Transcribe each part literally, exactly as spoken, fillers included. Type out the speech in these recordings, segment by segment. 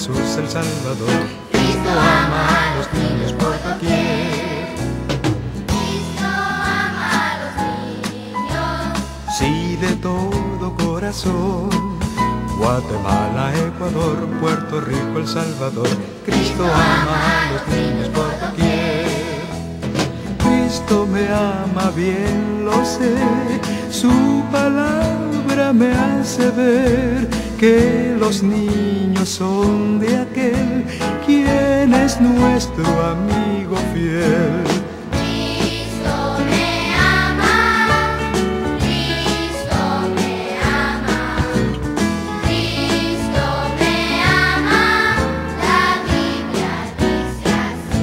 Jesús el Salvador. Cristo ama a los niños por doquier. Cristo ama a los niños. Sí, de todo corazón. Guatemala, Ecuador, Puerto Rico, El Salvador. Cristo ama a los niños por doquier. Cristo me ama, bien lo sé. Su palabra me hace ver que los niños son de aquel quien es nuestro amigo fiel. Cristo me ama, Cristo me ama, Cristo me ama, la Biblia dice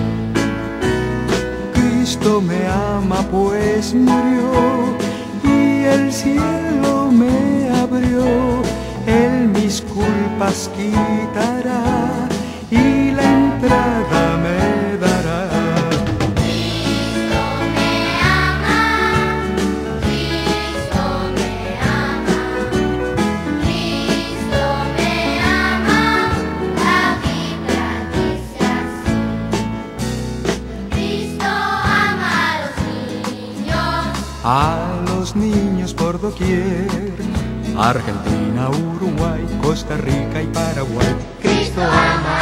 así. Cristo me ama pues murió y el cielo me abrió. Él mis culpas quitará y la entrada me dará. Cristo me ama, Cristo me ama, Cristo me ama, la Biblia dice así. Cristo ama a los niños. A los niños por doquier, Argentina, Uruguay, Costa Rica y Paraguay. Cristo ama